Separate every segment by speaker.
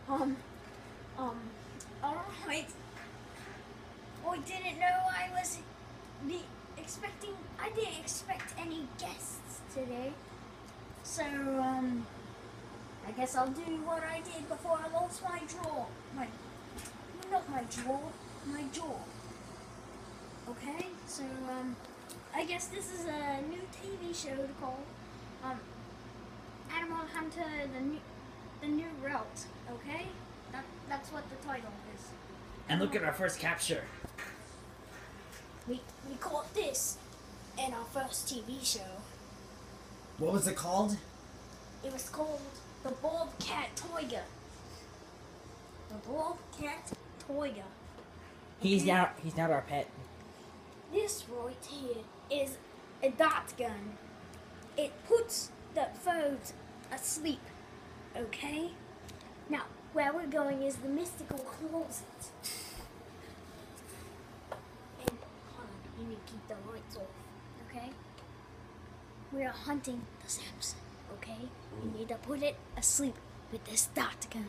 Speaker 1: Um, alright. I didn't know I didn't expect any guests today. So, I guess I'll do what I did before I lost my jaw. Not my jaw, my jaw. Okay, so, I guess this is a new TV show called, Animal Hunter, the new route, okay? That's what the title is.
Speaker 2: And look at our first capture.
Speaker 1: We caught this in our first TV show.
Speaker 2: What was it called?
Speaker 1: It was called the Bobcat Tiger. The Bobcat Tiger.
Speaker 2: He's now our pet.
Speaker 1: This right here is a dart gun. It puts the foes asleep. Okay? Now, where we're going is the mystical closet. And hold on, you need to keep the lights off. Okay? We are hunting the Samson. Okay? You need to put it asleep with this dart gun.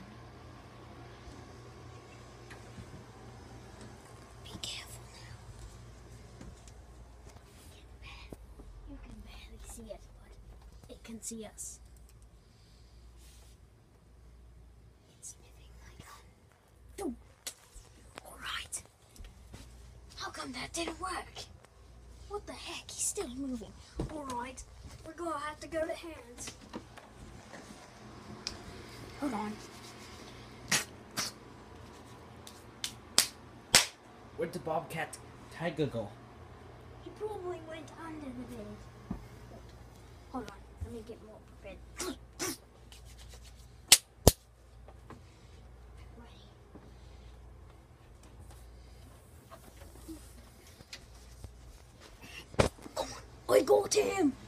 Speaker 1: Be careful now. You can barely see it, but it can see us. It's sniffing my gun. Alright. How come that didn't work? What the heck? He's still moving. Alright. We're gonna have to go to hands. Hold on.
Speaker 2: Where'd the Bobcat Tiger go?
Speaker 1: He probably went under the bed. Hold on. Let me get more prepared. Ready. I got him!